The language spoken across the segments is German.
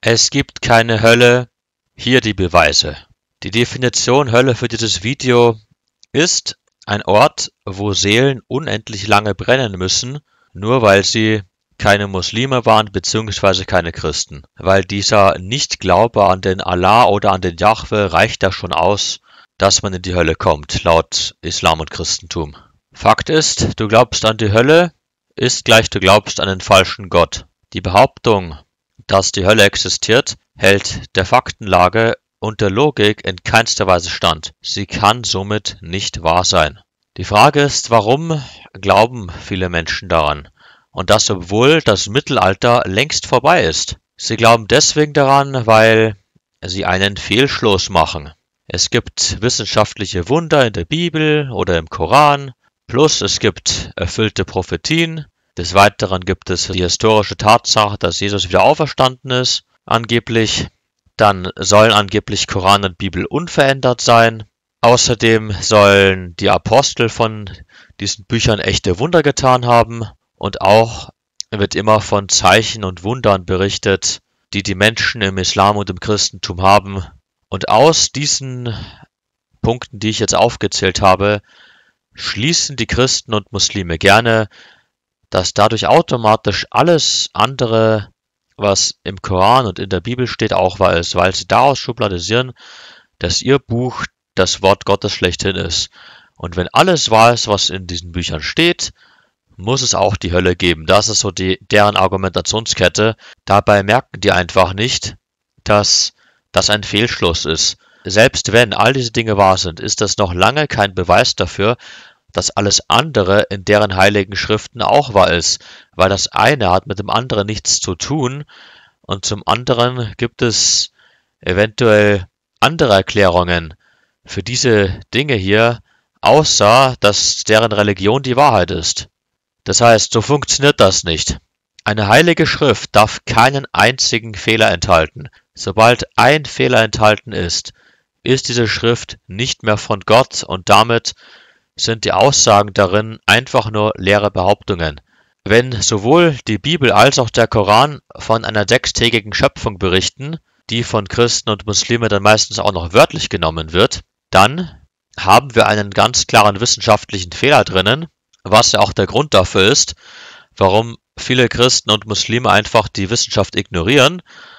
Es gibt keine Hölle. Hier die Beweise. Die Definition Hölle für dieses Video ist ein Ort, wo Seelen unendlich lange brennen müssen, nur weil sie keine Muslime waren bzw. keine Christen. Weil dieser Nichtglaube an den Allah oder an den Jahwe reicht da schon aus, dass man in die Hölle kommt, laut Islam und Christentum. Fakt ist, du glaubst an die Hölle, ist gleich du glaubst an den falschen Gott. Die Behauptung, dass die Hölle existiert, hält der Faktenlage und der Logik in keinster Weise stand. Sie kann somit nicht wahr sein. Die Frage ist, warum glauben viele Menschen daran? Und das, obwohl das Mittelalter längst vorbei ist. Sie glauben deswegen daran, weil sie einen Fehlschluss machen. Es gibt wissenschaftliche Wunder in der Bibel oder im Koran, plus es gibt erfüllte Prophetien. Des Weiteren gibt es die historische Tatsache, dass Jesus wieder auferstanden ist, angeblich. Dann sollen angeblich Koran und Bibel unverändert sein. Außerdem sollen die Apostel von diesen Büchern echte Wunder getan haben. Und auch wird immer von Zeichen und Wundern berichtet, die die Menschen im Islam und im Christentum haben. Und aus diesen Punkten, die ich jetzt aufgezählt habe, schließen die Christen und Muslime gerne, dass dadurch automatisch alles andere, was im Koran und in der Bibel steht, auch wahr ist, weil sie daraus schubladisieren, dass ihr Buch das Wort Gottes schlechthin ist. Und wenn alles wahr ist, was in diesen Büchern steht, muss es auch die Hölle geben. Das ist so deren Argumentationskette. Dabei merken die einfach nicht, dass das ein Fehlschluss ist. Selbst wenn all diese Dinge wahr sind, ist das noch lange kein Beweis dafür, dass alles andere in deren heiligen Schriften auch wahr ist. Weil das eine hat mit dem anderen nichts zu tun und zum anderen gibt es eventuell andere Erklärungen für diese Dinge hier, außer dass deren Religion die Wahrheit ist. Das heißt, so funktioniert das nicht. Eine heilige Schrift darf keinen einzigen Fehler enthalten. Sobald ein Fehler enthalten ist diese Schrift nicht mehr von Gott und damit sind die Aussagen darin einfach nur leere Behauptungen. Wenn sowohl die Bibel als auch der Koran von einer sechstägigen Schöpfung berichten, die von Christen und Muslimen dann meistens auch noch wörtlich genommen wird, dann haben wir einen ganz klaren wissenschaftlichen Fehler drinnen, was ja auch der Grund dafür ist, warum viele Christen und Muslime einfach die Wissenschaft ignorieren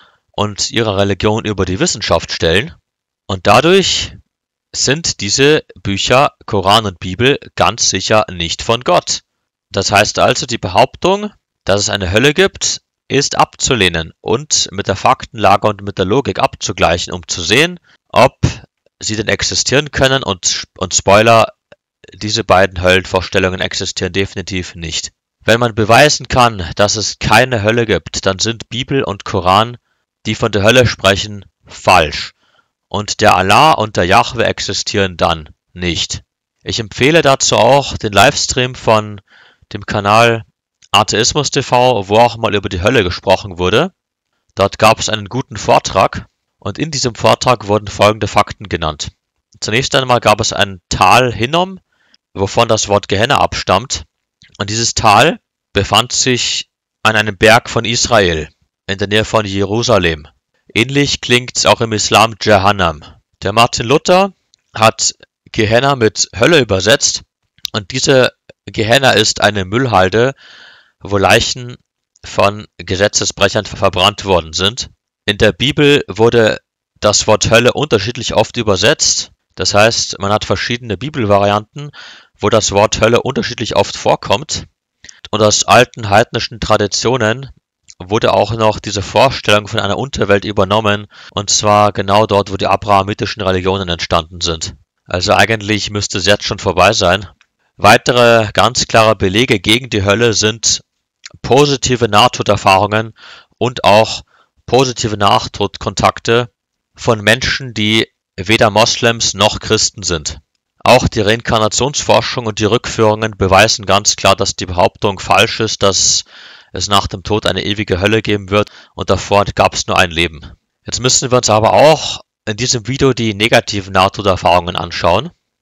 und ihre Religion über die Wissenschaft stellen. Und dadurch sind diese Bücher, Koran und Bibel, ganz sicher nicht von Gott. Das heißt also, die Behauptung, dass es eine Hölle gibt, ist abzulehnen und mit der Faktenlage und mit der Logik abzugleichen, um zu sehen, ob sie denn existieren können. Und Spoiler, diese beiden Höllenvorstellungen existieren definitiv nicht. Wenn man beweisen kann, dass es keine Hölle gibt, dann sind Bibel und Koran, die von der Hölle sprechen, falsch. Und der Allah und der Jahwe existieren dann nicht. Ich empfehle dazu auch den Livestream von dem Kanal Atheismus TV, wo auch mal über die Hölle gesprochen wurde. Dort gab es einen guten Vortrag und in diesem Vortrag wurden folgende Fakten genannt. Zunächst einmal gab es ein Tal Hinnom, wovon das Wort Gehenna abstammt. Und dieses Tal befand sich an einem Berg von Israel, in der Nähe von Jerusalem. Ähnlich klingt es auch im Islam Jahannam. Der Martin Luther hat Gehenna mit Hölle übersetzt und diese Gehenna ist eine Müllhalde, wo Leichen von Gesetzesbrechern verbrannt worden sind. In der Bibel wurde das Wort Hölle unterschiedlich oft übersetzt. Das heißt, man hat verschiedene Bibelvarianten, wo das Wort Hölle unterschiedlich oft vorkommt. Und aus alten heidnischen Traditionen wurde auch noch diese Vorstellung von einer Unterwelt übernommen, und zwar genau dort, wo die abrahamitischen Religionen entstanden sind. Also eigentlich müsste es jetzt schon vorbei sein. Weitere ganz klare Belege gegen die Hölle sind positive Nahtoderfahrungen und auch positive Nachtodkontakte von Menschen, die weder Moslems noch Christen sind. Auch die Reinkarnationsforschung und die Rückführungen beweisen ganz klar, dass die Behauptung falsch ist, dass es nach dem Tod eine ewige Hölle geben wird und davor gab es nur ein Leben. Jetzt müssen wir uns aber auch in diesem Video die negativen Nahtoderfahrungen anschauen.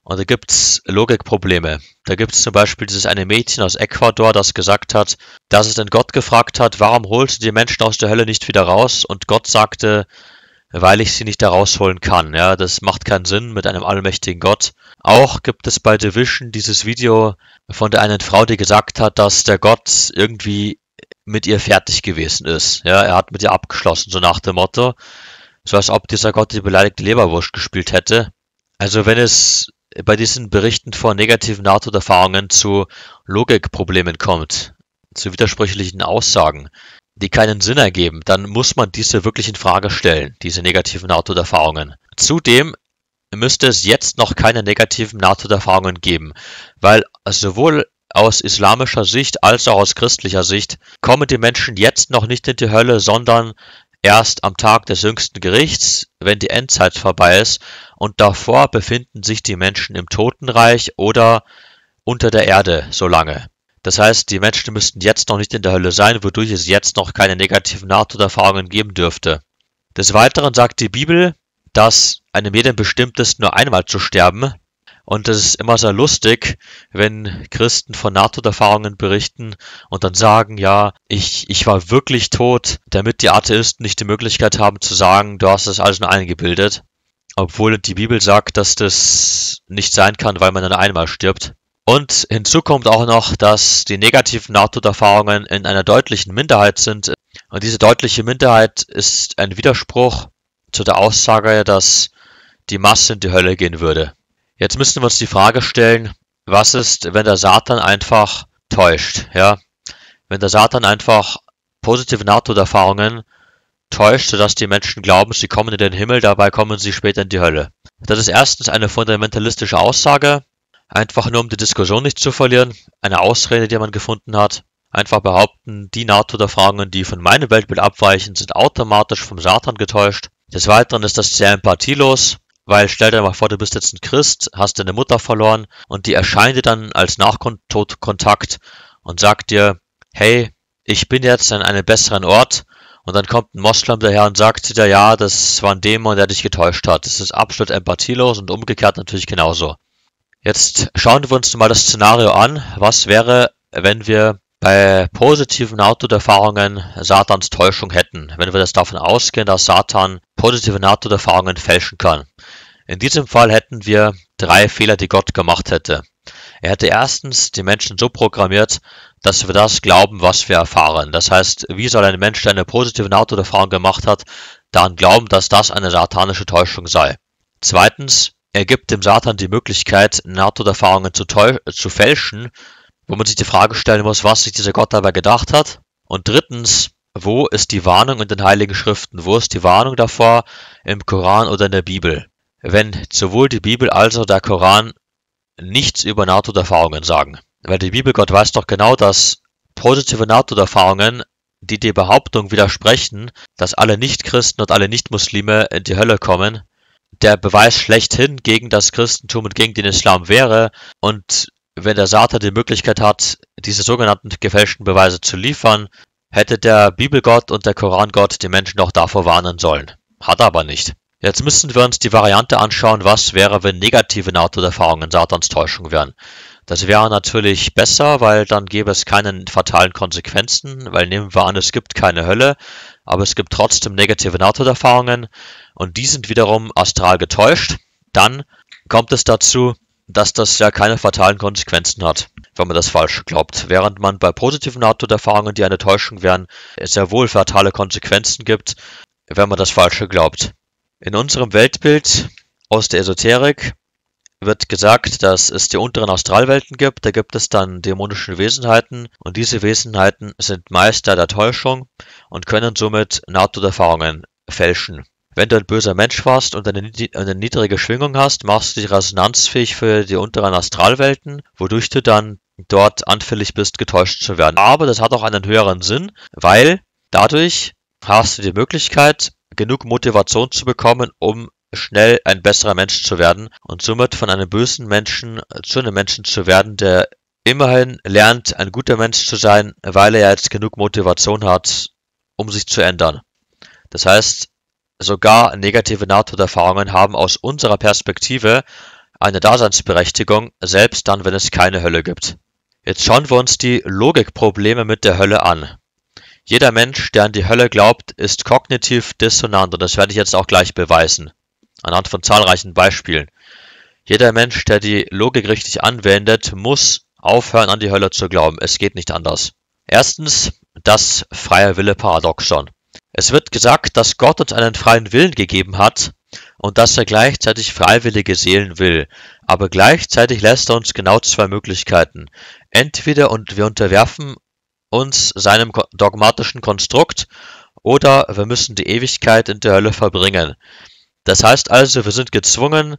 Und da gibt's Logikprobleme. Da gibt's zum Beispiel dieses eine Mädchen aus Ecuador, das gesagt hat, dass es den Gott gefragt hat, warum holst du die Menschen aus der Hölle nicht wieder raus? Und Gott sagte, weil ich sie nicht da rausholen kann. Ja, das macht keinen Sinn mit einem allmächtigen Gott. Auch gibt es bei Division dieses Video von der einen Frau, die gesagt hat, dass der Gott irgendwie mit ihr fertig gewesen ist. Ja, er hat mit ihr abgeschlossen, so nach dem Motto, so als ob dieser Gott die beleidigte Leberwurst gespielt hätte. Also wenn es bei diesen Berichten von negativen Nahtoderfahrungen zu Logikproblemen kommt, zu widersprüchlichen Aussagen, die keinen Sinn ergeben, dann muss man diese wirklich in Frage stellen, diese negativen Nahtoderfahrungen. Zudem müsste es jetzt noch keine negativen Nahtoderfahrungen geben, weil sowohl aus islamischer Sicht als auch aus christlicher Sicht kommen die Menschen jetzt noch nicht in die Hölle, sondern erst am Tag des jüngsten Gerichts, wenn die Endzeit vorbei ist, und davor befinden sich die Menschen im Totenreich oder unter der Erde so lange. Das heißt, die Menschen müssten jetzt noch nicht in der Hölle sein, wodurch es jetzt noch keine negativen Nahtoderfahrungen geben dürfte. Des Weiteren sagt die Bibel, dass einem jedem bestimmt ist, nur einmal zu sterben. Und es ist immer sehr lustig, wenn Christen von Nahtoderfahrungen berichten und dann sagen, ja, ich war wirklich tot, damit die Atheisten nicht die Möglichkeit haben zu sagen, du hast das alles nur eingebildet. Obwohl die Bibel sagt, dass das nicht sein kann, weil man nur einmal stirbt. Und hinzu kommt auch noch, dass die negativen Nahtoderfahrungen in einer deutlichen Minderheit sind. Und diese deutliche Minderheit ist ein Widerspruch zu der Aussage, dass die Masse in die Hölle gehen würde. Jetzt müssen wir uns die Frage stellen, was ist, wenn der Satan einfach täuscht? Ja? Wenn der Satan einfach positive Nahtoderfahrungen täuscht, sodass die Menschen glauben, sie kommen in den Himmel, dabei kommen sie später in die Hölle. Das ist erstens eine fundamentalistische Aussage, einfach nur um die Diskussion nicht zu verlieren, eine Ausrede, die man gefunden hat. Einfach behaupten, die Nahtoderfahrungen, die von meinem Weltbild abweichen, sind automatisch vom Satan getäuscht. Des Weiteren ist das sehr empathielos, weil stell dir mal vor, du bist jetzt ein Christ, hast deine Mutter verloren und die erscheint dir dann als Nachkontakt und sagt dir, hey, ich bin jetzt an einem besseren Ort, und dann kommt ein Moslem daher und sagt dir, ja, das war ein Dämon, der dich getäuscht hat. Das ist absolut empathielos und umgekehrt natürlich genauso. Jetzt schauen wir uns mal das Szenario an. Was wäre, wenn wir bei positiven Nahtoderfahrungen Satans Täuschung hätten? Wenn wir das davon ausgehen, dass Satan positive Nahtoderfahrungen fälschen kann. In diesem Fall hätten wir 3 Fehler, die Gott gemacht hätte. Er hätte erstens die Menschen so programmiert, dass wir das glauben, was wir erfahren. Das heißt, wie soll ein Mensch, der eine positive Nahtoderfahrung gemacht hat, daran glauben, dass das eine satanische Täuschung sei? Zweitens, er gibt dem Satan die Möglichkeit, Nahtoderfahrungen zu fälschen, wo man sich die Frage stellen muss, was sich dieser Gott dabei gedacht hat. Und drittens, wo ist die Warnung in den Heiligen Schriften? Wo ist die Warnung davor im Koran oder in der Bibel? Wenn sowohl die Bibel als auch der Koran nichts über Nahtoderfahrungen sagen. Weil die Bibel, Gott weiß doch genau, dass positive Nahtoderfahrungen, die die Behauptung widersprechen, dass alle Nichtchristen und alle Nichtmuslime in die Hölle kommen, der Beweis schlechthin gegen das Christentum und gegen den Islam wäre. Und wenn der Satan die Möglichkeit hat, diese sogenannten gefälschten Beweise zu liefern, hätte der Bibelgott und der Korangott die Menschen doch davor warnen sollen. Hat er aber nicht. Jetzt müssen wir uns die Variante anschauen, was wäre, wenn negative Nahtoderfahrungen Satans Täuschung wären. Das wäre natürlich besser, weil dann gäbe es keine fatalen Konsequenzen, weil nehmen wir an, es gibt keine Hölle, aber es gibt trotzdem negative Nahtoderfahrungen und die sind wiederum astral getäuscht. Dann kommt es dazu, dass das ja keine fatalen Konsequenzen hat, wenn man das falsch glaubt. Während man bei positiven Nahtoderfahrungen, die eine Täuschung wären, es ja wohl fatale Konsequenzen gibt, wenn man das Falsche glaubt. In unserem Weltbild aus der Esoterik wird gesagt, dass es die unteren Astralwelten gibt. Da gibt es dann dämonische Wesenheiten und diese Wesenheiten sind Meister der Täuschung und können somit Nahtoderfahrungen fälschen. Wenn du ein böser Mensch warst und eine niedrige Schwingung hast, machst du dich resonanzfähig für die unteren Astralwelten, wodurch du dann dort anfällig bist, getäuscht zu werden. Aber das hat auch einen höheren Sinn, weil dadurch hast du die Möglichkeit, genug Motivation zu bekommen, um schnell ein besserer Mensch zu werden und somit von einem bösen Menschen zu einem Menschen zu werden, der immerhin lernt, ein guter Mensch zu sein, weil er jetzt genug Motivation hat, um sich zu ändern. Das heißt, sogar negative Nahtoderfahrungen haben aus unserer Perspektive eine Daseinsberechtigung, selbst dann, wenn es keine Hölle gibt. Jetzt schauen wir uns die Logikprobleme mit der Hölle an. Jeder Mensch, der an die Hölle glaubt, ist kognitiv dissonant und das werde ich jetzt auch gleich beweisen, anhand von zahlreichen Beispielen. Jeder Mensch, der die Logik richtig anwendet, muss aufhören, an die Hölle zu glauben. Es geht nicht anders. Erstens, das freie Wille-Paradoxon. Es wird gesagt, dass Gott uns einen freien Willen gegeben hat und dass er gleichzeitig freiwillige Seelen will. Aber gleichzeitig lässt er uns genau zwei Möglichkeiten. Entweder wir unterwerfen uns seinem dogmatischen Konstrukt oder wir müssen die Ewigkeit in der Hölle verbringen. Das heißt also, wir sind gezwungen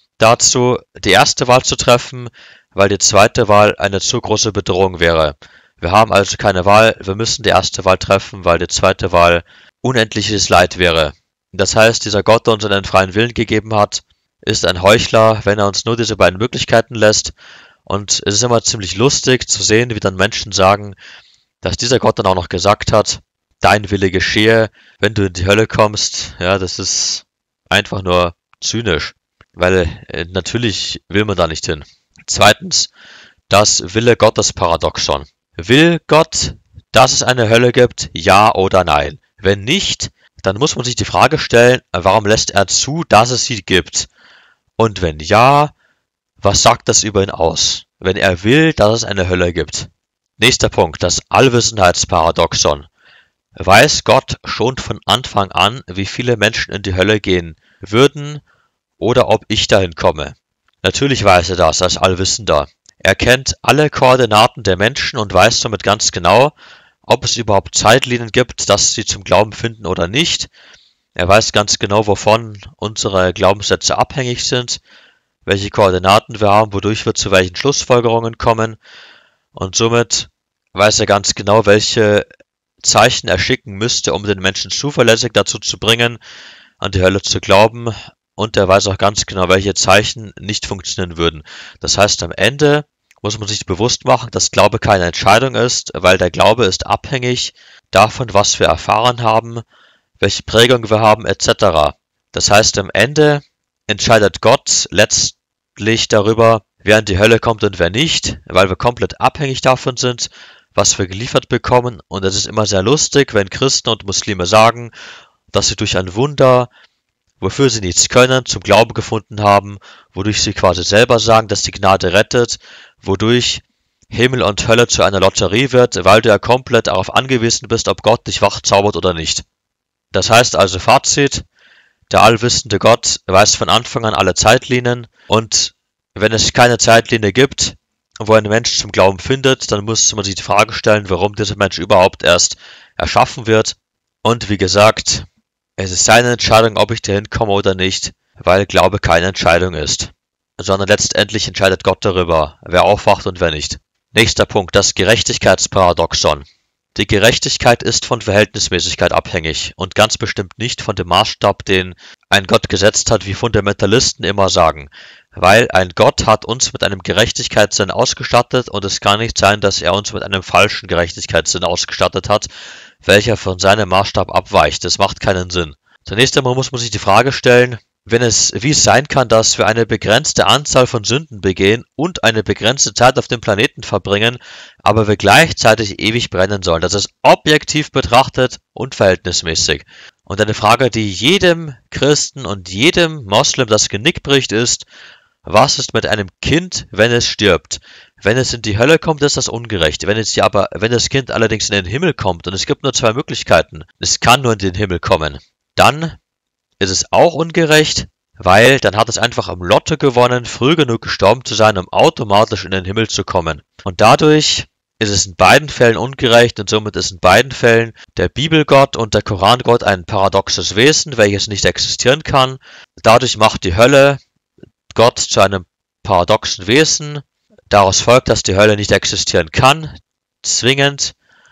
dazu, die erste Wahl zu treffen, weil die zweite Wahl eine zu große Bedrohung wäre. Wir haben also keine Wahl, wir müssen die erste Wahl treffen, weil die zweite Wahl unendliches Leid wäre. Das heißt, dieser Gott, der uns einen freien Willen gegeben hat, ist ein Heuchler, wenn er uns nur diese beiden Möglichkeiten lässt. Und es ist immer ziemlich lustig zu sehen, wie dann Menschen sagen, dass dieser Gott dann auch noch gesagt hat, dein Wille geschehe, wenn du in die Hölle kommst. Ja, das ist einfach nur zynisch. Weil natürlich will man da nicht hin. Zweitens, das Wille-Gottes-Paradoxon. Will Gott, dass es eine Hölle gibt? Ja oder nein? Wenn nicht, dann muss man sich die Frage stellen, warum lässt er zu, dass es sie gibt? Und wenn ja, was sagt das über ihn aus? Wenn er will, dass es eine Hölle gibt. Nächster Punkt, das Allwissenheitsparadoxon. Weiß Gott schon von Anfang an, wie viele Menschen in die Hölle gehen würden, oder ob ich dahin komme? Natürlich weiß er das als Allwissender. Er kennt alle Koordinaten der Menschen und weiß somit ganz genau, ob es überhaupt Zeitlinien gibt, dass sie zum Glauben finden oder nicht. Er weiß ganz genau, wovon unsere Glaubenssätze abhängig sind, welche Koordinaten wir haben, wodurch wir zu welchen Schlussfolgerungen kommen. Und somit weiß er ganz genau, welche Zeichen er schicken müsste, um den Menschen zuverlässig dazu zu bringen, an die Hölle zu glauben. Und er weiß auch ganz genau, welche Zeichen nicht funktionieren würden. Das heißt, am Ende muss man sich bewusst machen, dass Glaube keine Entscheidung ist, weil der Glaube ist abhängig davon, was wir erfahren haben, welche Prägung wir haben, etc. Das heißt, am Ende entscheidet Gott letztlich darüber, wer in die Hölle kommt und wer nicht, weil wir komplett abhängig davon sind, was wir geliefert bekommen. Und es ist immer sehr lustig, wenn Christen und Muslime sagen, dass sie durch ein Wunder, wofür sie nichts können, zum Glauben gefunden haben, wodurch sie quasi selber sagen, dass die Gnade rettet, wodurch Himmel und Hölle zu einer Lotterie wird, weil du ja komplett darauf angewiesen bist, ob Gott dich wachzaubert oder nicht. Das heißt also Fazit, der allwissende Gott weiß von Anfang an alle Zeitlinien und wenn es keine Zeitlinie gibt, wo ein Mensch zum Glauben findet, dann muss man sich die Frage stellen, warum dieser Mensch überhaupt erst erschaffen wird. Und wie gesagt, es ist seine Entscheidung, ob ich dahin komme oder nicht, weil Glaube keine Entscheidung ist, sondern letztendlich entscheidet Gott darüber, wer aufwacht und wer nicht. Nächster Punkt, das Gerechtigkeitsparadoxon. Die Gerechtigkeit ist von Verhältnismäßigkeit abhängig und ganz bestimmt nicht von dem Maßstab, den ein Gott gesetzt hat, wie Fundamentalisten immer sagen. Weil ein Gott hat uns mit einem Gerechtigkeitssinn ausgestattet und es kann nicht sein, dass er uns mit einem falschen Gerechtigkeitssinn ausgestattet hat, welcher von seinem Maßstab abweicht. Das macht keinen Sinn. Zunächst einmal muss man sich die Frage stellen, wie es sein kann, dass wir eine begrenzte Anzahl von Sünden begehen und eine begrenzte Zeit auf dem Planeten verbringen, aber wir gleichzeitig ewig brennen sollen. Das ist objektiv betrachtet unverhältnismäßig. Und eine Frage, die jedem Christen und jedem Moslem das Genick bricht, ist, was ist mit einem Kind, wenn es stirbt? Wenn es in die Hölle kommt, ist das ungerecht. Wenn das Kind allerdings in den Himmel kommt, und es gibt nur zwei Möglichkeiten, es kann nur in den Himmel kommen, dann ist es auch ungerecht, weil dann hat es einfach am Lotto gewonnen, früh genug gestorben zu sein, um automatisch in den Himmel zu kommen. Und dadurch ist es in beiden Fällen ungerecht und somit ist in beiden Fällen der Bibelgott und der Korangott ein paradoxes Wesen, welches nicht existieren kann. Dadurch macht die Hölle Gott zu einem paradoxen Wesen. Daraus folgt, dass die Hölle nicht existieren kann, zwingend.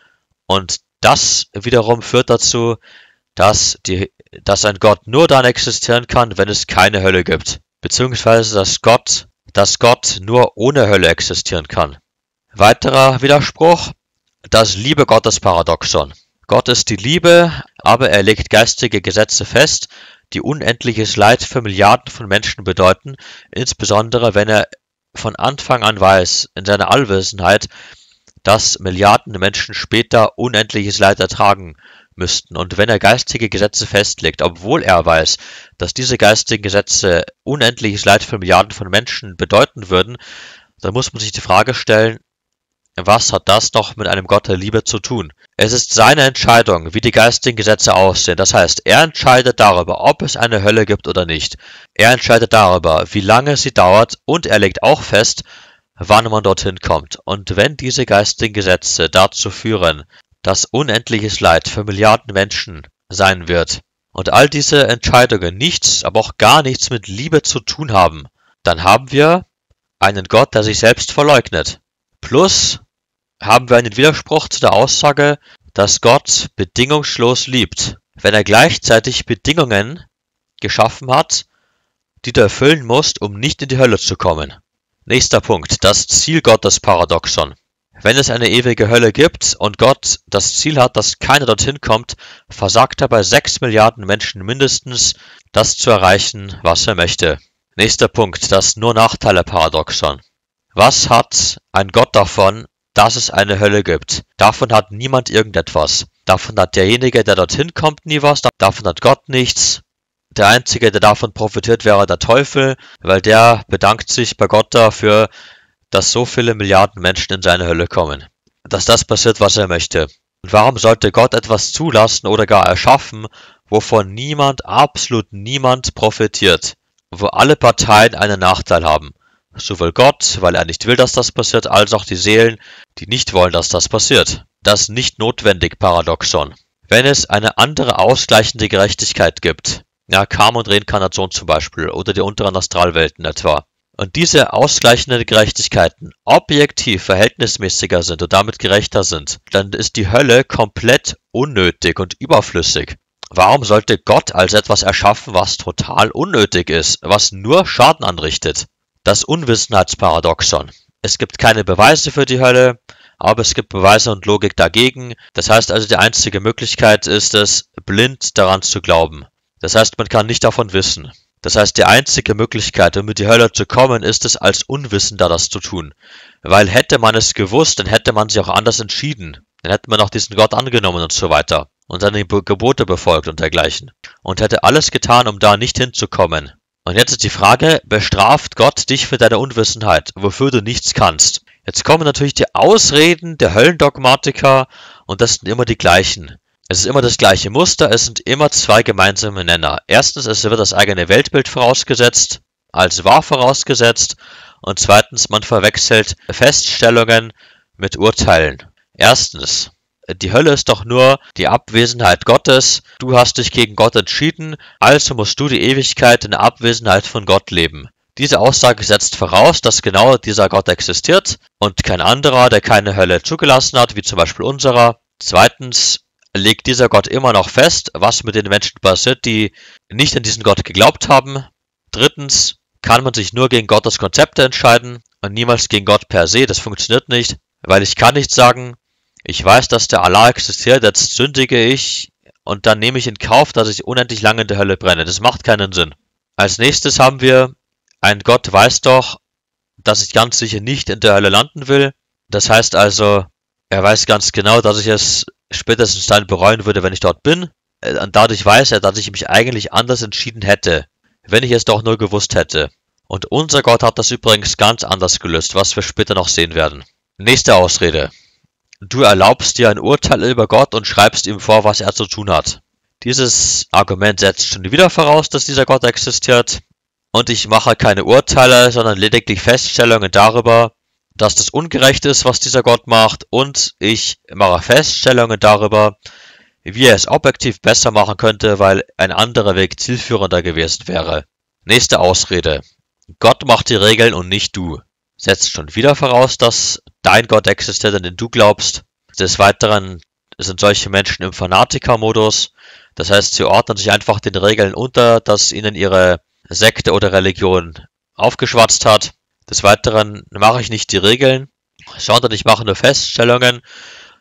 Und das wiederum führt dazu, dass ein Gott nur dann existieren kann, wenn es keine Hölle gibt. Beziehungsweise, dass Gott nur ohne Hölle existieren kann. Weiterer Widerspruch, das Liebe-Gottes-Paradoxon. Gott ist die Liebe, aber er legt geistige Gesetze fest, die unendliches Leid für Milliarden von Menschen bedeuten, insbesondere wenn er von Anfang an weiß, in seiner Allwissenheit, dass Milliarden Menschen später unendliches Leid ertragen müssten. Und wenn er geistige Gesetze festlegt, obwohl er weiß, dass diese geistigen Gesetze unendliches Leid für Milliarden von Menschen bedeuten würden, dann muss man sich die Frage stellen, was hat das noch mit einem Gott der Liebe zu tun? Es ist seine Entscheidung, wie die geistigen Gesetze aussehen. Das heißt, er entscheidet darüber, ob es eine Hölle gibt oder nicht. Er entscheidet darüber, wie lange sie dauert, und er legt auch fest, wann man dorthin kommt. Und wenn diese geistigen Gesetze dazu führen, dass unendliches Leid für Milliarden Menschen sein wird und all diese Entscheidungen nichts, aber auch gar nichts mit Liebe zu tun haben, dann haben wir einen Gott, der sich selbst verleugnet. Plus haben wir einen Widerspruch zu der Aussage, dass Gott bedingungslos liebt, wenn er gleichzeitig Bedingungen geschaffen hat, die du erfüllen musst, um nicht in die Hölle zu kommen. Nächster Punkt, das Ziel Gottes Paradoxon. Wenn es eine ewige Hölle gibt und Gott das Ziel hat, dass keiner dorthin kommt, versagt er bei 6 Milliarden Menschen mindestens, das zu erreichen, was er möchte. Nächster Punkt, das Nur-Nachteile-Paradoxon. Was hat ein Gott davon, dass es eine Hölle gibt? Davon hat niemand irgendetwas. Davon hat derjenige, der dorthin kommt, nie was. Davon hat Gott nichts. Der Einzige, der davon profitiert, wäre der Teufel, weil der bedankt sich bei Gott dafür, dass so viele Milliarden Menschen in seine Hölle kommen. Dass das passiert, was er möchte. Und warum sollte Gott etwas zulassen oder gar erschaffen, wovon niemand, absolut niemand profitiert? Wo alle Parteien einen Nachteil haben. Sowohl Gott, weil er nicht will, dass das passiert, als auch die Seelen, die nicht wollen, dass das passiert. Das Nicht-Notwendig-Paradoxon. Wenn es eine andere ausgleichende Gerechtigkeit gibt, ja, Karma und Reinkarnation zum Beispiel, oder die unteren Astralwelten etwa, und diese ausgleichenden Gerechtigkeiten objektiv verhältnismäßiger sind und damit gerechter sind, dann ist die Hölle komplett unnötig und überflüssig. Warum sollte Gott als etwas erschaffen, was total unnötig ist, was nur Schaden anrichtet? Das Unwissenheitsparadoxon. Es gibt keine Beweise für die Hölle, aber es gibt Beweise und Logik dagegen. Das heißt also, die einzige Möglichkeit ist es, blind daran zu glauben. Das heißt, man kann nicht davon wissen. Das heißt, die einzige Möglichkeit, um in die Hölle zu kommen, ist es, als Unwissender das zu tun. Weil hätte man es gewusst, dann hätte man sich auch anders entschieden. Dann hätte man auch diesen Gott angenommen und so weiter. Und seine Gebote befolgt und dergleichen. Und hätte alles getan, um da nicht hinzukommen. Und jetzt ist die Frage, bestraft Gott dich für deine Unwissenheit, wofür du nichts kannst? Jetzt kommen natürlich die Ausreden der Höllendogmatiker und das sind immer die gleichen. Es ist immer das gleiche Muster, es sind immer zwei gemeinsame Nenner. Erstens, es wird das eigene Weltbild vorausgesetzt, als wahr vorausgesetzt. Und zweitens, man verwechselt Feststellungen mit Urteilen. Erstens, die Hölle ist doch nur die Abwesenheit Gottes. Du hast dich gegen Gott entschieden, also musst du die Ewigkeit in der Abwesenheit von Gott leben. Diese Aussage setzt voraus, dass genau dieser Gott existiert und kein anderer, der keine Hölle zugelassen hat, wie zum Beispiel unserer. Zweitens legt dieser Gott immer noch fest, was mit den Menschen passiert, die nicht an diesen Gott geglaubt haben. Drittens kann man sich nur gegen Gottes Konzepte entscheiden und niemals gegen Gott per se. Das funktioniert nicht, weil ich kann nicht sagen, ich weiß, dass der Allah existiert, jetzt sündige ich und dann nehme ich in Kauf, dass ich unendlich lange in der Hölle brenne. Das macht keinen Sinn. Als nächstes haben wir, ein Gott weiß doch, dass ich ganz sicher nicht in der Hölle landen will. Das heißt also, er weiß ganz genau, dass ich es spätestens dann bereuen würde, wenn ich dort bin. Und dadurch weiß er, dass ich mich eigentlich anders entschieden hätte, wenn ich es doch nur gewusst hätte. Und unser Gott hat das übrigens ganz anders gelöst, was wir später noch sehen werden. Nächste Ausrede. Du erlaubst dir ein Urteil über Gott und schreibst ihm vor, was er zu tun hat. Dieses Argument setzt schon wieder voraus, dass dieser Gott existiert. Und ich mache keine Urteile, sondern lediglich Feststellungen darüber, dass das ungerecht ist, was dieser Gott macht. Und ich mache Feststellungen darüber, wie er es objektiv besser machen könnte, weil ein anderer Weg zielführender gewesen wäre. Nächste Ausrede. Gott macht die Regeln und nicht du. Setzt schon wieder voraus, dass dein Gott existiert, an den du glaubst. Des Weiteren sind solche Menschen im Fanatiker-Modus. Das heißt, sie ordnen sich einfach den Regeln unter, dass ihnen ihre Sekte oder Religion aufgeschwatzt hat. Des Weiteren mache ich nicht die Regeln, sondern ich mache nur Feststellungen.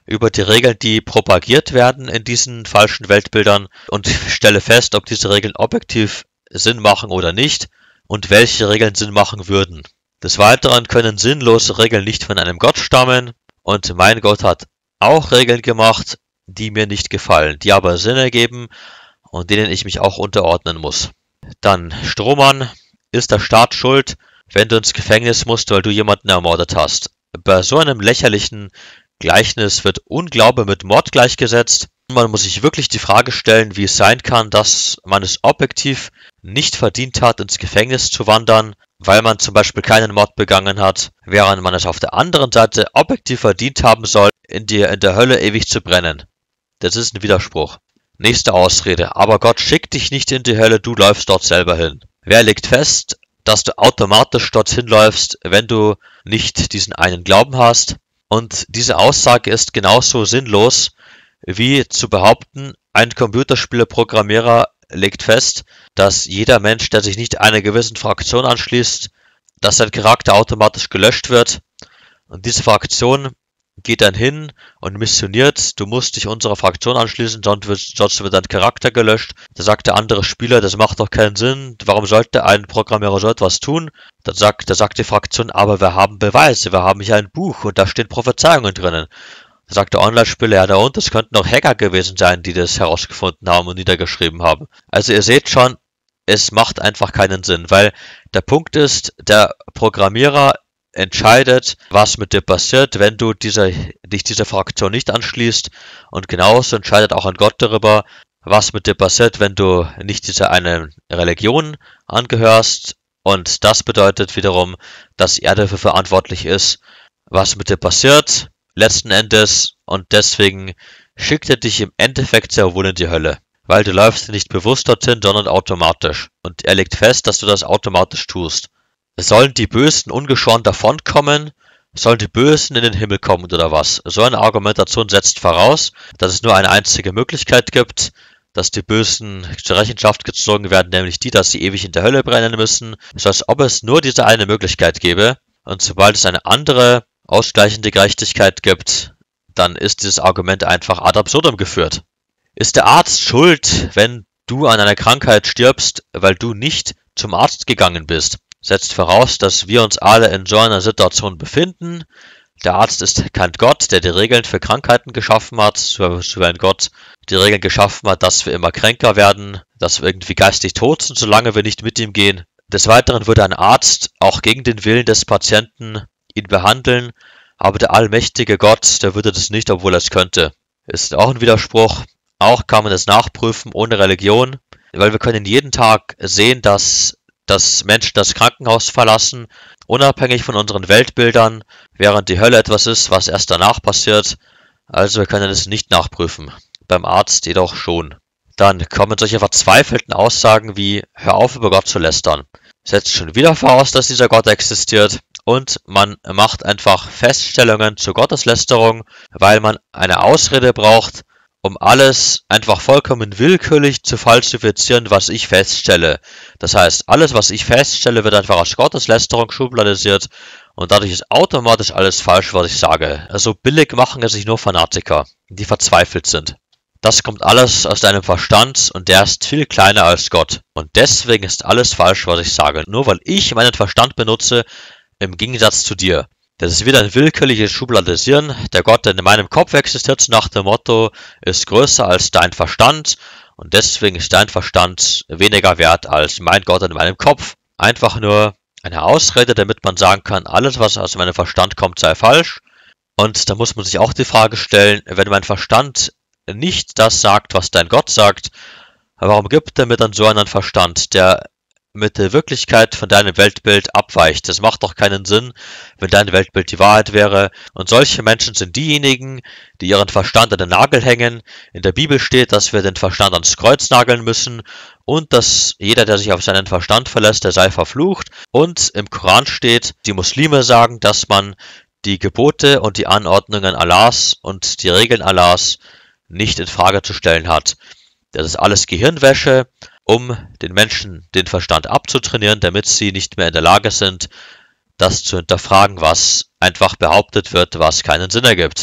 über die Regeln, die propagiert werden in diesen falschen Weltbildern und stelle fest, ob diese Regeln objektiv Sinn machen oder nicht und welche Regeln Sinn machen würden. Des Weiteren können sinnlose Regeln nicht von einem Gott stammen und mein Gott hat auch Regeln gemacht, die mir nicht gefallen, die aber Sinn ergeben und denen ich mich auch unterordnen muss. Dann Strohmann, ist der Staat schuld, wenn du ins Gefängnis musst, weil du jemanden ermordet hast? Bei so einem lächerlichen Gleichnis wird Unglaube mit Mord gleichgesetzt. Man muss sich wirklich die Frage stellen, wie es sein kann, dass man es objektiv nicht verdient hat, ins Gefängnis zu wandern, weil man zum Beispiel keinen Mord begangen hat, während man es auf der anderen Seite objektiv verdient haben soll, in der Hölle ewig zu brennen. Das ist ein Widerspruch. Nächste Ausrede. Aber Gott schickt dich nicht in die Hölle, du läufst dort selber hin. Wer legt fest, dass du automatisch dorthin läufst, wenn du nicht diesen einen Glauben hast? Und diese Aussage ist genauso sinnlos, wie zu behaupten, ein Computerspieleprogrammierer legt fest, dass jeder Mensch, der sich nicht einer gewissen Fraktion anschließt, dass sein Charakter automatisch gelöscht wird. Und diese Fraktion geht dann hin und missioniert, du musst dich unserer Fraktion anschließen, sonst wird dein Charakter gelöscht. Da sagt der andere Spieler, das macht doch keinen Sinn, warum sollte ein Programmierer so etwas tun? Da sagt die Fraktion, aber wir haben Beweise, wir haben hier ein Buch und da stehen Prophezeiungen drinnen. Da sagt der Online-Spieler, ja und, es könnten auch Hacker gewesen sein, die das herausgefunden haben und niedergeschrieben haben. Also ihr seht schon, es macht einfach keinen Sinn, weil der Punkt ist, der Programmierer entscheidet, was mit dir passiert, wenn du dich dieser Fraktion nicht anschließt, und genauso entscheidet auch ein Gott darüber, was mit dir passiert, wenn du nicht dieser einen Religion angehörst, und das bedeutet wiederum, dass er dafür verantwortlich ist, was mit dir passiert, letzten Endes, und deswegen schickt er dich im Endeffekt sehr wohl in die Hölle, weil du läufst nicht bewusst dorthin, sondern automatisch, und er legt fest, dass du das automatisch tust. Sollen die Bösen ungeschoren davonkommen? Sollen die Bösen in den Himmel kommen oder was? So eine Argumentation setzt voraus, dass es nur eine einzige Möglichkeit gibt, dass die Bösen zur Rechenschaft gezogen werden, nämlich die, dass sie ewig in der Hölle brennen müssen, so als ob es nur diese eine Möglichkeit gäbe. Und sobald es eine andere ausgleichende Gerechtigkeit gibt, dann ist dieses Argument einfach ad absurdum geführt. Ist der Arzt schuld, wenn du an einer Krankheit stirbst, weil du nicht zum Arzt gegangen bist? Setzt voraus, dass wir uns alle in so einer Situation befinden. Der Arzt ist kein Gott, der die Regeln für Krankheiten geschaffen hat, so wie ein Gott die Regeln geschaffen hat, dass wir immer kränker werden, dass wir irgendwie geistig tot sind, solange wir nicht mit ihm gehen. Des Weiteren würde ein Arzt auch gegen den Willen des Patienten ihn behandeln, aber der allmächtige Gott, der würde das nicht, obwohl er es könnte. Ist auch ein Widerspruch. Auch kann man es nachprüfen ohne Religion, weil wir können jeden Tag sehen, dass Menschen das Krankenhaus verlassen, unabhängig von unseren Weltbildern, während die Hölle etwas ist, was erst danach passiert. Also wir können es nicht nachprüfen, beim Arzt jedoch schon. Dann kommen solche verzweifelten Aussagen wie, hör auf über Gott zu lästern. Setzt schon wieder voraus, dass dieser Gott existiert, und man macht einfach Feststellungen zur Gotteslästerung, weil man eine Ausrede braucht, um alles einfach vollkommen willkürlich zu falsifizieren, was ich feststelle. Das heißt, alles, was ich feststelle, wird einfach als Gotteslästerung schubladisiert und dadurch ist automatisch alles falsch, was ich sage. Also billig machen es sich nur Fanatiker, die verzweifelt sind. Das kommt alles aus deinem Verstand und der ist viel kleiner als Gott. Und deswegen ist alles falsch, was ich sage. Nur weil ich meinen Verstand benutze, im Gegensatz zu dir. Das ist wieder ein willkürliches Schubladisieren. Der Gott, der in meinem Kopf existiert, nach dem Motto, ist größer als dein Verstand und deswegen ist dein Verstand weniger wert als mein Gott in meinem Kopf. Einfach nur eine Ausrede, damit man sagen kann, alles, was aus meinem Verstand kommt, sei falsch. Und da muss man sich auch die Frage stellen, wenn mein Verstand nicht das sagt, was dein Gott sagt, warum gibt er mir dann so einen Verstand, der mit der Wirklichkeit von deinem Weltbild abweicht? Das macht doch keinen Sinn, wenn dein Weltbild die Wahrheit wäre. Und solche Menschen sind diejenigen, die ihren Verstand an den Nagel hängen. In der Bibel steht, dass wir den Verstand ans Kreuz nageln müssen und dass jeder, der sich auf seinen Verstand verlässt, der sei verflucht. Und im Koran steht, die Muslime sagen, dass man die Gebote und die Anordnungen Allahs und die Regeln Allahs nicht in Frage zu stellen hat. Das ist alles Gehirnwäsche, um den Menschen den Verstand abzutrainieren, damit sie nicht mehr in der Lage sind, das zu hinterfragen, was einfach behauptet wird, was keinen Sinn ergibt.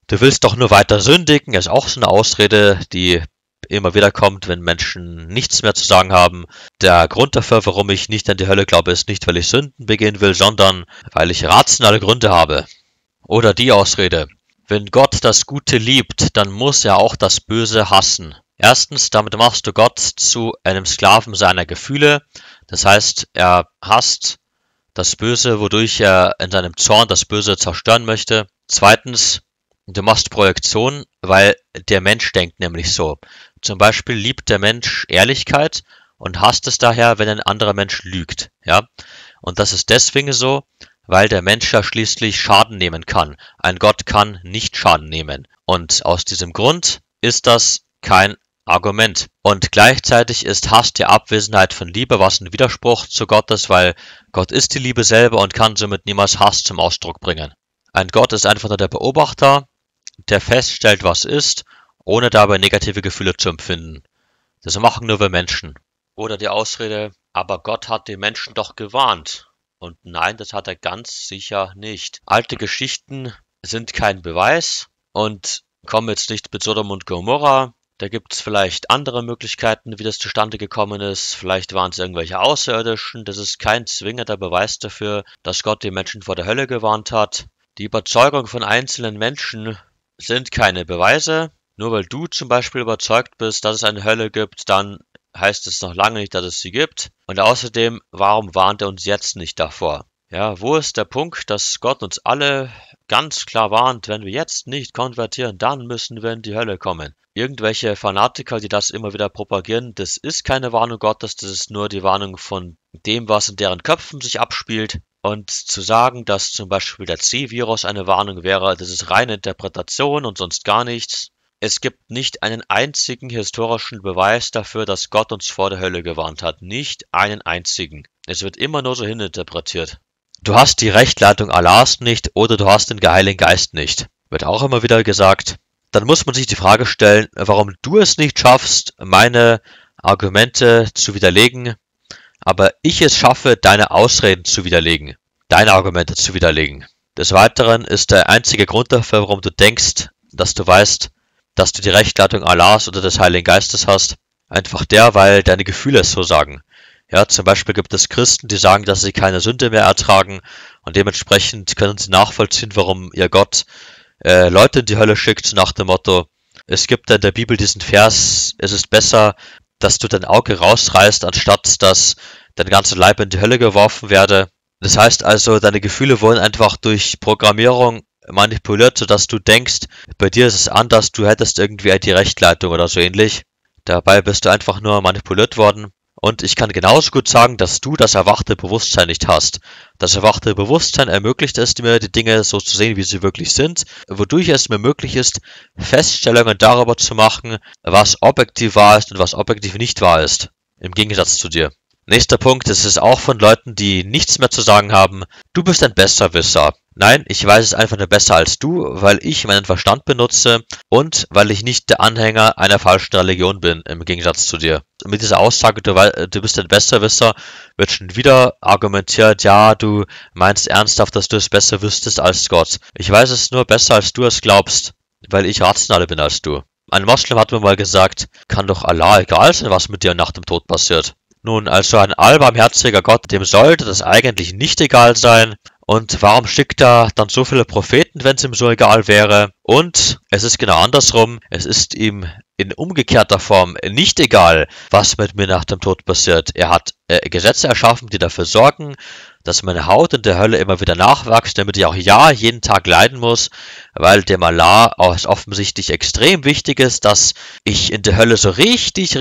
Du willst doch nur weiter sündigen, ist auch so eine Ausrede, die immer wieder kommt, wenn Menschen nichts mehr zu sagen haben. Der Grund dafür, warum ich nicht an die Hölle glaube, ist nicht, weil ich Sünden begehen will, sondern weil ich rationale Gründe habe. Oder die Ausrede: Wenn Gott das Gute liebt, dann muss er auch das Böse hassen. Erstens, damit machst du Gott zu einem Sklaven seiner Gefühle. Das heißt, er hasst das Böse, wodurch er in seinem Zorn das Böse zerstören möchte. Zweitens, du machst Projektion, weil der Mensch denkt nämlich so. Zum Beispiel liebt der Mensch Ehrlichkeit und hasst es daher, wenn ein anderer Mensch lügt. Ja? Und das ist deswegen so, weil der Mensch ja schließlich Schaden nehmen kann. Ein Gott kann nicht Schaden nehmen. Und aus diesem Grund ist das kein Argument. Und gleichzeitig ist Hass die Abwesenheit von Liebe, was ein Widerspruch zu Gott ist, weil Gott ist die Liebe selber und kann somit niemals Hass zum Ausdruck bringen. Ein Gott ist einfach nur der Beobachter, der feststellt, was ist, ohne dabei negative Gefühle zu empfinden. Das machen nur wir Menschen. Oder die Ausrede: Aber Gott hat die Menschen doch gewarnt. Und nein, das hat er ganz sicher nicht. Alte Geschichten sind kein Beweis und kommen jetzt nicht mit Sodom und Gomorra. Da gibt es vielleicht andere Möglichkeiten, wie das zustande gekommen ist. Vielleicht waren es irgendwelche Außerirdischen. Das ist kein zwingender Beweis dafür, dass Gott die Menschen vor der Hölle gewarnt hat. Die Überzeugung von einzelnen Menschen sind keine Beweise. Nur weil du zum Beispiel überzeugt bist, dass es eine Hölle gibt, dann heißt es noch lange nicht, dass es sie gibt. Und außerdem, warum warnt er uns jetzt nicht davor? Ja, wo ist der Punkt, dass Gott uns alle ganz klar warnt, wenn wir jetzt nicht konvertieren, dann müssen wir in die Hölle kommen? Irgendwelche Fanatiker, die das immer wieder propagieren, das ist keine Warnung Gottes, das ist nur die Warnung von dem, was in deren Köpfen sich abspielt. Und zu sagen, dass zum Beispiel der C-Virus eine Warnung wäre, das ist reine Interpretation und sonst gar nichts. Es gibt nicht einen einzigen historischen Beweis dafür, dass Gott uns vor der Hölle gewarnt hat. Nicht einen einzigen. Es wird immer nur so hininterpretiert. Du hast die Rechtleitung Allahs nicht oder du hast den Heiligen Geist nicht. Wird auch immer wieder gesagt. Dann muss man sich die Frage stellen, warum du es nicht schaffst, meine Argumente zu widerlegen, aber ich es schaffe, deine Ausreden zu widerlegen, deine Argumente zu widerlegen. Des Weiteren ist der einzige Grund dafür, warum du denkst, dass du weißt, dass du die Rechtleitung Allahs oder des Heiligen Geistes hast, einfach der, weil deine Gefühle es so sagen. Ja, zum Beispiel gibt es Christen, die sagen, dass sie keine Sünde mehr ertragen und dementsprechend können sie nachvollziehen, warum ihr Gott Leute in die Hölle schickt, nach dem Motto: Es gibt in der Bibel diesen Vers: Es ist besser, dass du dein Auge rausreißt, anstatt dass dein ganzer Leib in die Hölle geworfen werde. Das heißt also, deine Gefühle wurden einfach durch Programmierung manipuliert, sodass du denkst, bei dir ist es anders, du hättest irgendwie die Rechtleitung oder so ähnlich. Dabei bist du einfach nur manipuliert worden. Und ich kann genauso gut sagen, dass du das erwachte Bewusstsein nicht hast. Das erwachte Bewusstsein ermöglicht es mir, die Dinge so zu sehen, wie sie wirklich sind, wodurch es mir möglich ist, Feststellungen darüber zu machen, was objektiv wahr ist und was objektiv nicht wahr ist. Im Gegensatz zu dir. Nächster Punkt, es ist auch von Leuten, die nichts mehr zu sagen haben: Du bist ein Besserwisser. Nein, ich weiß es einfach nur besser als du, weil ich meinen Verstand benutze und weil ich nicht der Anhänger einer falschen Religion bin, im Gegensatz zu dir. Mit dieser Aussage, du bist ein Besserwisser, wird schon wieder argumentiert: Ja, du meinst ernsthaft, dass du es besser wüsstest als Gott. Ich weiß es nur besser, als du es glaubst, weil ich rationaler bin als du. Ein Moslem hat mir mal gesagt: Kann doch Allah egal sein, was mit dir nach dem Tod passiert. Nun, also ein allbarmherziger Gott, dem sollte das eigentlich nicht egal sein. Und warum schickt er dann so viele Propheten, wenn es ihm so egal wäre? Und es ist genau andersrum. Es ist ihm in umgekehrter Form nicht egal, was mit mir nach dem Tod passiert. Er hat Gesetze erschaffen, die dafür sorgen, dass meine Haut in der Hölle immer wieder nachwächst, damit ich auch jeden Tag leiden muss, weil dem Allah auch offensichtlich extrem wichtig ist, dass ich in der Hölle so richtig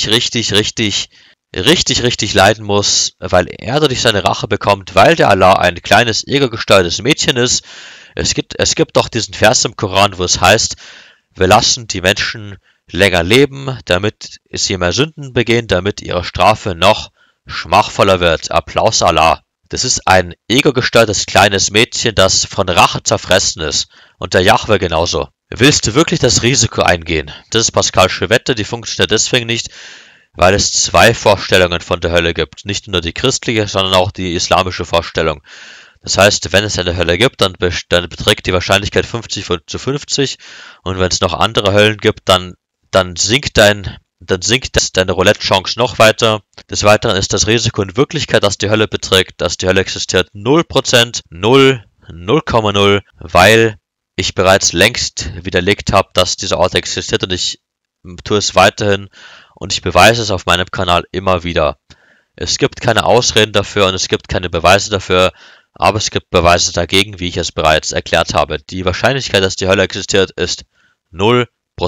leiden muss, weil er dadurch seine Rache bekommt, weil der Allah ein kleines, ego-gesteuertes Mädchen ist. Es gibt doch diesen Vers im Koran, wo es heißt: Wir lassen die Menschen länger leben, damit sie mehr Sünden begehen, damit ihre Strafe noch schmachvoller wird. Applaus Allah. Das ist ein ego-gesteuertes kleines Mädchen, das von Rache zerfressen ist. Und der Jahwe genauso. Willst du wirklich das Risiko eingehen? Das ist Pascalsche Wette, die funktioniert deswegen nicht, weil es zwei Vorstellungen von der Hölle gibt. Nicht nur die christliche, sondern auch die islamische Vorstellung. Das heißt, wenn es eine Hölle gibt, dann beträgt die Wahrscheinlichkeit 50:50, und wenn es noch andere Höllen gibt, dann sinkt deine Roulette-Chance noch weiter. Des Weiteren ist das Risiko in Wirklichkeit, dass die Hölle existiert, 0%, 0,0, weil ich bereits längst widerlegt habe, dass dieser Ort existiert, und ich tue es weiterhin und ich beweise es auf meinem Kanal immer wieder. Es gibt keine Ausreden dafür und es gibt keine Beweise dafür, aber es gibt Beweise dagegen, wie ich es bereits erklärt habe. Die Wahrscheinlichkeit, dass die Hölle existiert, ist 0%.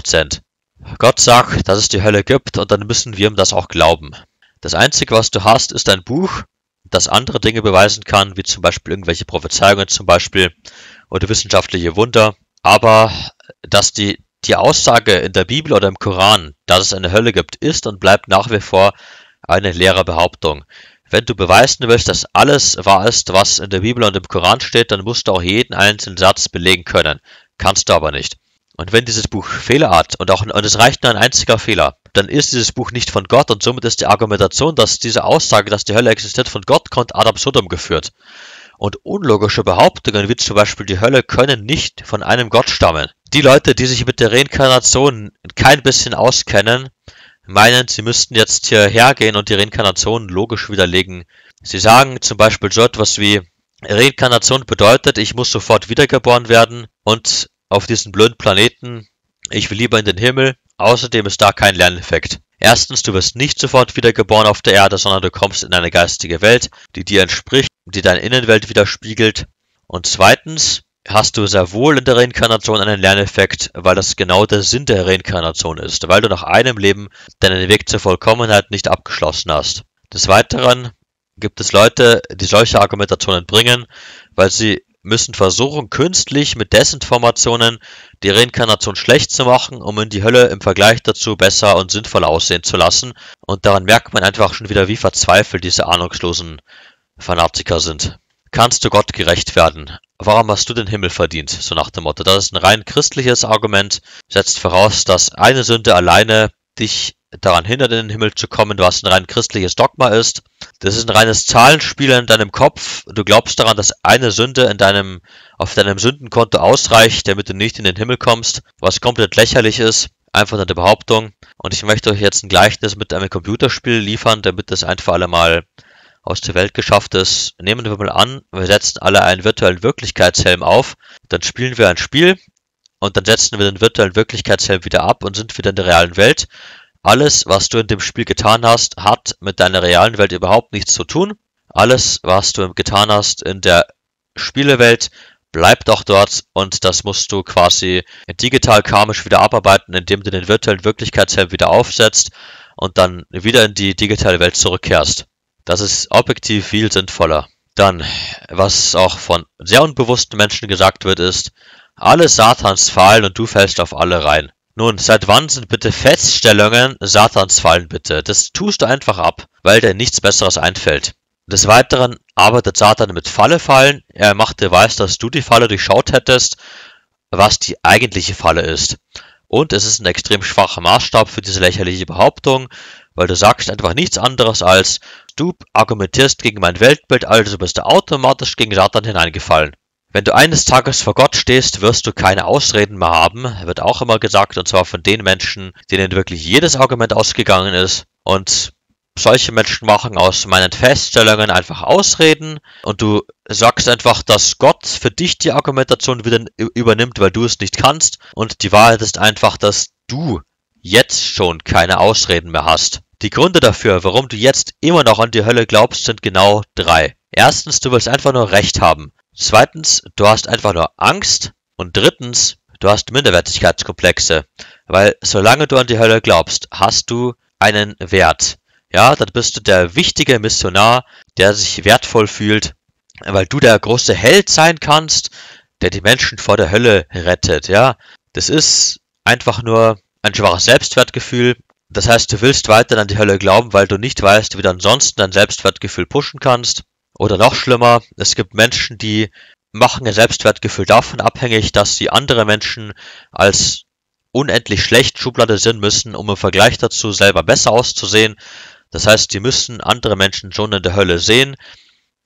Gott sagt, dass es die Hölle gibt, und dann müssen wir ihm das auch glauben. Das Einzige, was du hast, ist ein Buch, das andere Dinge beweisen kann, wie zum Beispiel irgendwelche Prophezeiungen oder wissenschaftliche Wunder. Aber dass die Aussage in der Bibel oder im Koran, dass es eine Hölle gibt, ist und bleibt nach wie vor eine leere Behauptung. Wenn du beweisen willst, dass alles wahr ist, was in der Bibel und im Koran steht, dann musst du auch jeden einzelnen Satz belegen können. Kannst du aber nicht. Und wenn dieses Buch Fehler hat, und es reicht nur ein einziger Fehler, dann ist dieses Buch nicht von Gott, und somit ist die Argumentation, dass diese Aussage, dass die Hölle existiert, von Gott kommt, ad absurdum geführt. Und unlogische Behauptungen, wie zum Beispiel die Hölle, können nicht von einem Gott stammen. Die Leute, die sich mit der Reinkarnation kein bisschen auskennen, meinen, sie müssten jetzt hierher gehen und die Reinkarnation logisch widerlegen. Sie sagen zum Beispiel so etwas wie: Reinkarnation bedeutet, ich muss sofort wiedergeboren werden, und auf diesen blöden Planeten, ich will lieber in den Himmel. Außerdem ist da kein Lerneffekt. Erstens, du wirst nicht sofort wiedergeboren auf der Erde, sondern du kommst in eine geistige Welt, die dir entspricht, die deine Innenwelt widerspiegelt. Und zweitens hast du sehr wohl in der Reinkarnation einen Lerneffekt, weil das genau der Sinn der Reinkarnation ist, weil du nach einem Leben deinen Weg zur Vollkommenheit nicht abgeschlossen hast. Des Weiteren gibt es Leute, die solche Argumentationen bringen, weil sie müssen versuchen, künstlich mit Desinformationen die Reinkarnation schlecht zu machen, um in die Hölle im Vergleich dazu besser und sinnvoll aussehen zu lassen. Und daran merkt man einfach schon wieder, wie verzweifelt diese ahnungslosen Fanatiker sind. Kannst du Gott gerecht werden? Warum hast du den Himmel verdient? So nach dem Motto. Das ist ein rein christliches Argument, setzt voraus, dass eine Sünde alleine dich daran hindert, in den Himmel zu kommen, was ein rein christliches Dogma ist. Das ist ein reines Zahlenspiel in deinem Kopf. Du glaubst daran, dass eine Sünde auf deinem Sündenkonto ausreicht, damit du nicht in den Himmel kommst, was komplett lächerlich ist. Einfach eine Behauptung. Und ich möchte euch jetzt ein Gleichnis mit einem Computerspiel liefern, damit das ein für alle Mal aus der Welt geschafft ist. Nehmen wir mal an, wir setzen alle einen virtuellen Wirklichkeitshelm auf, dann spielen wir ein Spiel und dann setzen wir den virtuellen Wirklichkeitshelm wieder ab und sind wieder in der realen Welt. Alles, was du in dem Spiel getan hast, hat mit deiner realen Welt überhaupt nichts zu tun. Alles, was du getan hast in der Spielewelt, bleibt auch dort, und das musst du quasi digital karmisch wieder abarbeiten, indem du den virtuellen Wirklichkeitshelm wieder aufsetzt und dann wieder in die digitale Welt zurückkehrst. Das ist objektiv viel sinnvoller. Dann, was auch von sehr unbewussten Menschen gesagt wird, ist: alle Satans fallen und du fällst auf alle rein. Nun, seit wann sind bitte Feststellungen Satans fallen bitte? Das tust du einfach ab, weil dir nichts Besseres einfällt. Des Weiteren arbeitet Satan mit Falle-Fallen. Er macht dir weiß, dass du die Falle durchschaut hättest, was die eigentliche Falle ist. Und es ist ein extrem schwacher Maßstab für diese lächerliche Behauptung, weil du sagst einfach nichts anderes als: du argumentierst gegen mein Weltbild, also bist du automatisch gegen Satan hineingefallen. Wenn du eines Tages vor Gott stehst, wirst du keine Ausreden mehr haben, wird auch immer gesagt, und zwar von den Menschen, denen wirklich jedes Argument ausgegangen ist. Und solche Menschen machen aus meinen Feststellungen einfach Ausreden, und du sagst einfach, dass Gott für dich die Argumentation wieder übernimmt, weil du es nicht kannst. Und die Wahrheit ist einfach, dass du jetzt schon keine Ausreden mehr hast. Die Gründe dafür, warum du jetzt immer noch an die Hölle glaubst, sind genau 3. Erstens, du willst einfach nur Recht haben. Zweitens, du hast einfach nur Angst. Und drittens, du hast Minderwertigkeitskomplexe. Weil solange du an die Hölle glaubst, hast du einen Wert. Ja, dann bist du der wichtige Missionar, der sich wertvoll fühlt, weil du der große Held sein kannst, der die Menschen vor der Hölle rettet. Ja, das ist einfach nur ein schwaches Selbstwertgefühl. Das heißt, du willst weiter an die Hölle glauben, weil du nicht weißt, wie du ansonsten dein Selbstwertgefühl pushen kannst. Oder noch schlimmer, es gibt Menschen, die machen ihr Selbstwertgefühl davon abhängig, dass sie andere Menschen als unendlich schlecht schubladisieren müssen, um im Vergleich dazu selber besser auszusehen. Das heißt, die müssen andere Menschen schon in der Hölle sehen,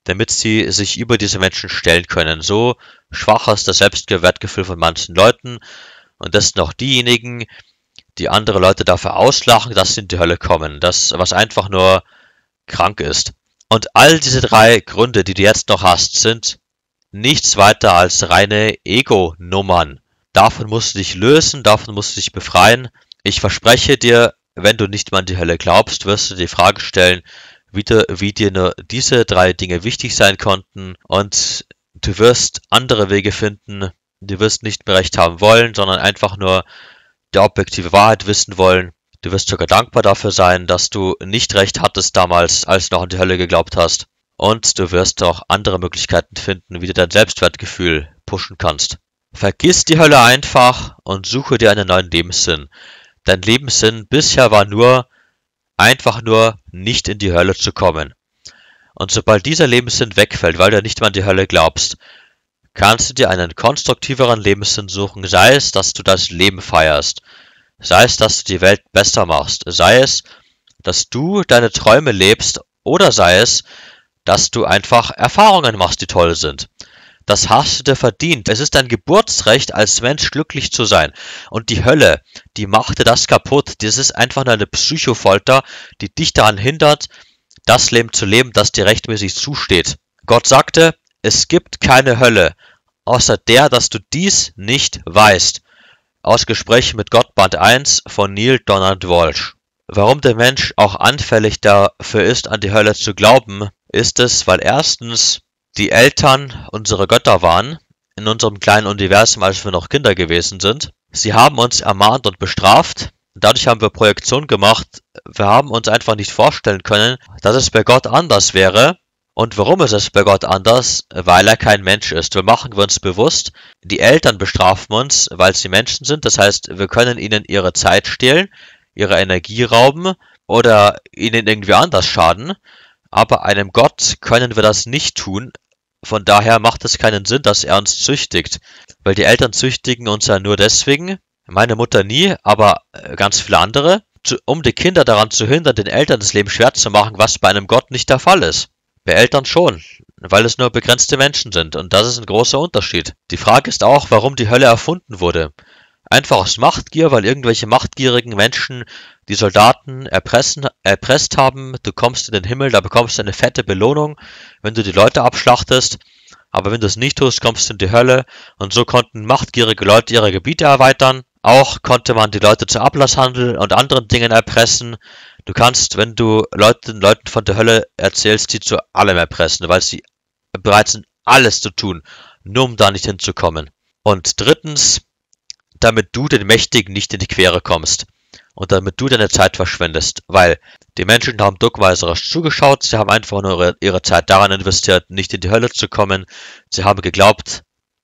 damit sie sich über diese Menschen stellen können. So schwach ist das Selbstwertgefühl von manchen Leuten und das sind auch diejenigen, die andere Leute dafür auslachen, dass sie in die Hölle kommen. Das, was einfach nur krank ist. Und all diese 3 Gründe, die du jetzt noch hast, sind nichts weiter als reine Ego-Nummern. Davon musst du dich lösen, davon musst du dich befreien. Ich verspreche dir, wenn du nicht mehr an die Hölle glaubst, wirst du dir die Frage stellen, wie dir nur diese 3 Dinge wichtig sein konnten und du wirst andere Wege finden. Du wirst nicht mehr recht haben wollen, sondern einfach nur die objektive Wahrheit wissen wollen. Du wirst sogar dankbar dafür sein, dass du nicht recht hattest damals, als du noch an die Hölle geglaubt hast. Und du wirst auch andere Möglichkeiten finden, wie du dein Selbstwertgefühl pushen kannst. Vergiss die Hölle einfach und suche dir einen neuen Lebenssinn. Dein Lebenssinn bisher war einfach nur nicht in die Hölle zu kommen. Und sobald dieser Lebenssinn wegfällt, weil du nicht mehr an die Hölle glaubst, kannst du dir einen konstruktiveren Lebenssinn suchen, sei es, dass du das Leben feierst, sei es, dass du die Welt besser machst, sei es, dass du deine Träume lebst oder sei es, dass du einfach Erfahrungen machst, die toll sind. Das hast du dir verdient. Es ist dein Geburtsrecht, als Mensch glücklich zu sein. Und die Hölle, die machte das kaputt. Das ist einfach nur eine Psychofolter, die dich daran hindert, das Leben zu leben, das dir rechtmäßig zusteht. Gott sagte, es gibt keine Hölle, außer der, dass du dies nicht weißt. Aus Gesprächen mit Gott, Band 1 von Neale Donald Walsch. Warum der Mensch auch anfällig dafür ist, an die Hölle zu glauben, ist es, weil erstens die Eltern unsere Götter waren, in unserem kleinen Universum, als wir noch Kinder gewesen sind. Sie haben uns ermahnt und bestraft. Dadurch haben wir Projektion gemacht. Wir haben uns einfach nicht vorstellen können, dass es bei Gott anders wäre. Und warum ist es bei Gott anders? Weil er kein Mensch ist. Wir machen uns bewusst, die Eltern bestrafen uns, weil sie Menschen sind. Das heißt, wir können ihnen ihre Zeit stehlen, ihre Energie rauben oder ihnen irgendwie anders schaden. Aber einem Gott können wir das nicht tun. Von daher macht es keinen Sinn, dass er uns züchtigt. Weil die Eltern züchtigen uns ja nur deswegen, meine Mutter nie, aber ganz viele andere, um die Kinder daran zu hindern, den Eltern das Leben schwer zu machen, was bei einem Gott nicht der Fall ist. Bei Eltern schon, weil es nur begrenzte Menschen sind und das ist ein großer Unterschied. Die Frage ist auch, warum die Hölle erfunden wurde. Einfach aus Machtgier, weil irgendwelche machtgierigen Menschen die Soldaten erpresst haben. Du kommst in den Himmel, da bekommst du eine fette Belohnung, wenn du die Leute abschlachtest. Aber wenn du es nicht tust, kommst du in die Hölle. Und so konnten machtgierige Leute ihre Gebiete erweitern. Auch konnte man die Leute zu Ablasshandel und anderen Dingen erpressen. Du kannst, wenn du Leuten von der Hölle erzählst, sie zu allem erpressen, weil sie bereit sind, alles zu tun, nur um da nicht hinzukommen. Und drittens, damit du den Mächtigen nicht in die Quere kommst und damit du deine Zeit verschwendest, weil die Menschen haben duckweiserisch zugeschaut, sie haben einfach nur ihre Zeit daran investiert, nicht in die Hölle zu kommen, sie haben geglaubt,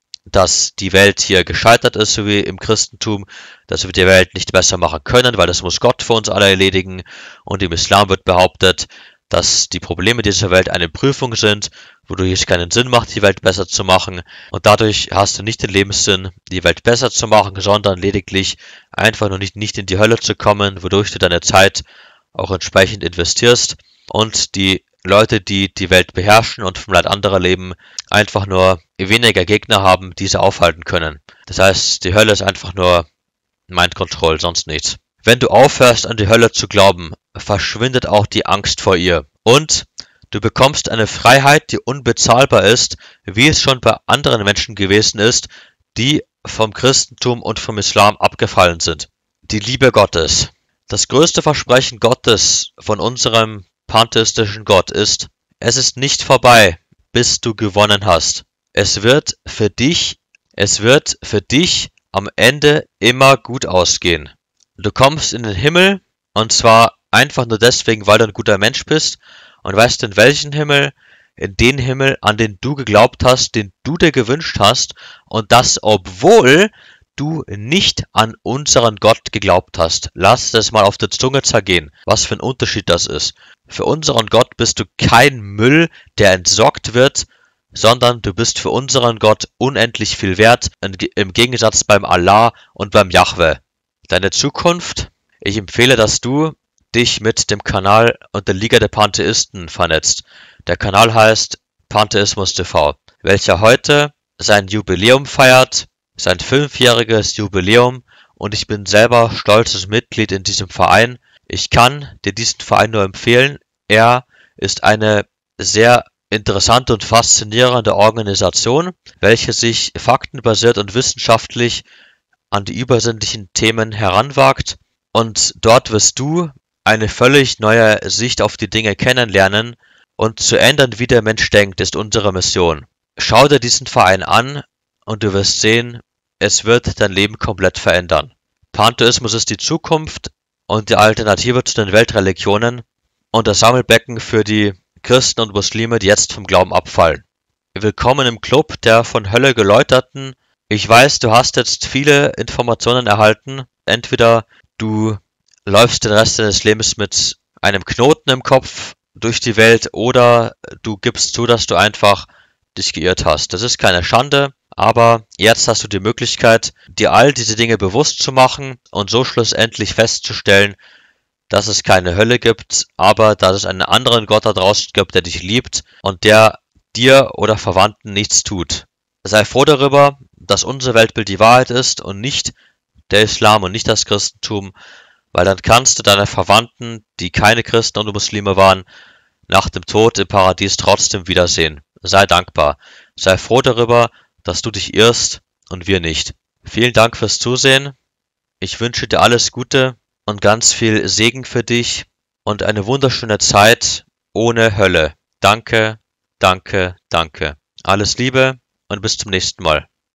dass die Welt hier gescheitert ist, so wie im Christentum, dass wir die Welt nicht besser machen können, weil das muss Gott für uns alle erledigen und im Islam wird behauptet, dass die Probleme dieser Welt eine Prüfung sind, wodurch es keinen Sinn macht, die Welt besser zu machen. Und dadurch hast du nicht den Lebenssinn, die Welt besser zu machen, sondern lediglich einfach nur nicht in die Hölle zu kommen, wodurch du deine Zeit auch entsprechend investierst und die Leute, die die Welt beherrschen und vom Leid anderer leben, einfach nur weniger Gegner haben, die sie aufhalten können. Das heißt, die Hölle ist einfach nur Mind Control, sonst nichts. Wenn du aufhörst, an die Hölle zu glauben, verschwindet auch die Angst vor ihr. Und du bekommst eine Freiheit, die unbezahlbar ist, wie es schon bei anderen Menschen gewesen ist, die vom Christentum und vom Islam abgefallen sind. Die Liebe Gottes. Das größte Versprechen Gottes von unserem pantheistischen Gott ist, es ist nicht vorbei, bis du gewonnen hast. Es wird für dich am Ende immer gut ausgehen. Du kommst in den Himmel und zwar einfach nur deswegen, weil du ein guter Mensch bist und weißt in welchen Himmel? In den Himmel, an den du geglaubt hast, den du dir gewünscht hast und das, obwohl du nicht an unseren Gott geglaubt hast. Lass das mal auf der Zunge zergehen, was für ein Unterschied das ist. Für unseren Gott bist du kein Müll, der entsorgt wird, sondern du bist für unseren Gott unendlich viel wert, im Gegensatz beim Allah und beim Jahwe. Deine Zukunft? Ich empfehle, dass du dich mit dem Kanal und der Liga der Pantheisten vernetzt. Der Kanal heißt Pantheismus TV, welcher heute sein Jubiläum feiert, sein 5-jähriges Jubiläum, und ich bin selber stolzes Mitglied in diesem Verein. Ich kann dir diesen Verein nur empfehlen. Er ist eine sehr interessante und faszinierende Organisation, welche sich faktenbasiert und wissenschaftlich an die übersinnlichen Themen heranwagt, und dort wirst du eine völlig neue Sicht auf die Dinge kennenlernen, und zu ändern, wie der Mensch denkt, ist unsere Mission. Schau dir diesen Verein an und du wirst sehen, es wird dein Leben komplett verändern. Pantheismus ist die Zukunft und die Alternative zu den Weltreligionen und das Sammelbecken für die Christen und Muslime, die jetzt vom Glauben abfallen. Willkommen im Club der von Hölle Geläuterten. Ich weiß, du hast jetzt viele Informationen erhalten. Entweder du läufst den Rest deines Lebens mit einem Knoten im Kopf durch die Welt oder du gibst zu, dass du einfach dich geirrt hast. Das ist keine Schande, aber jetzt hast du die Möglichkeit, dir all diese Dinge bewusst zu machen und so schlussendlich festzustellen, dass es keine Hölle gibt, aber dass es einen anderen Gott da draußen gibt, der dich liebt und der dir oder Verwandten nichts tut. Sei froh darüber, dass unser Weltbild die Wahrheit ist und nicht der Islam und nicht das Christentum, weil dann kannst du deine Verwandten, die keine Christen und Muslime waren, nach dem Tod im Paradies trotzdem wiedersehen. Sei dankbar. Sei froh darüber, dass du dich irrst und wir nicht. Vielen Dank fürs Zusehen. Ich wünsche dir alles Gute und ganz viel Segen für dich und eine wunderschöne Zeit ohne Hölle. Danke, danke, danke. Alles Liebe und bis zum nächsten Mal.